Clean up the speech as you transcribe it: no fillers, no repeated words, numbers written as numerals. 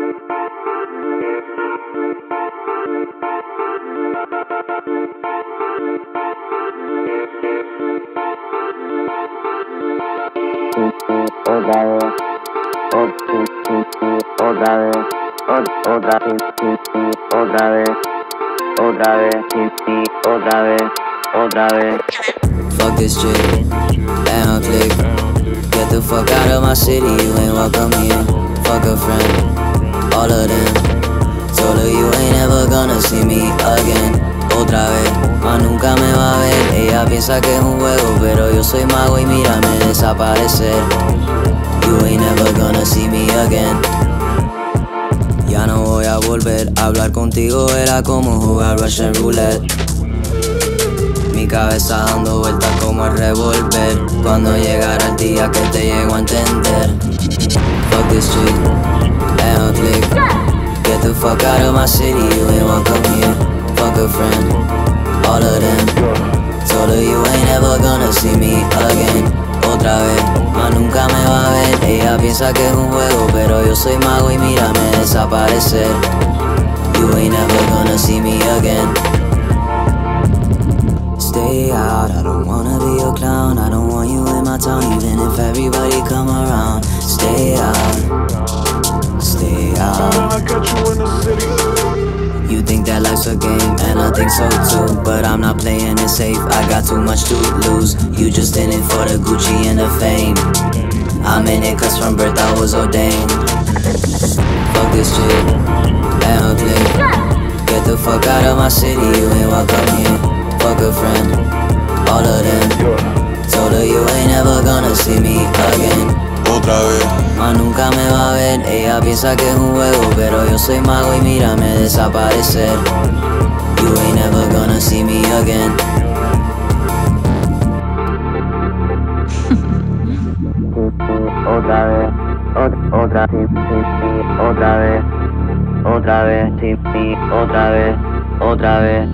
Otra vez, otra vez, otra vez, otra vez, otra vez, otra vez, otra vez. Fuck this chick, and click. Get the fuck out of my city, you ain't welcome here. Fuck a friend, all of them. Told her you ain't ever gonna see me again. Otra vez, más nunca me va a ver. Ella piensa que es un juego, pero yo soy mago y mírame desaparecer. You ain't never gonna see me again. Ya no voy a volver, hablar contigo era como jugar Russian Roulette. Mi cabeza dando vueltas como el revólver. Cuando llegara el día que te llego a entender. Fuck this chick, and click. Get the fuck out of my city, you ain't welcome here. Fuck a friend, all of them. Told her you ain't ever gonna see me again. Otra vez, más nunca me va a ver. Ella piensa que es un juego, pero yo soy mago y mírame desaparecer. You ain't never gonna see me again. Stay out, I don't wanna be a clown. I don't want you in my town, even if everybody come around. Stay out, stay out. I got you in the city. You think that life's a game, and I think so too. But I'm not playing it safe, I got too much to lose. You just in it for the Gucci and the fame. I'm in it cause from birth I was ordained. Fuck this chick, and click. Get the fuck out of my city, you ain't welcome here. Fuck a friend, all of them. Told her you ain't never gonna see me again. Otra vez, Más nunca me va a ver. Ella piensa que es un juego, pero yo soy mago y mírame desaparecer. You ain't never gonna see me again. Otra vez, otra vez, otra vez, otra vez, otra vez, otra vez.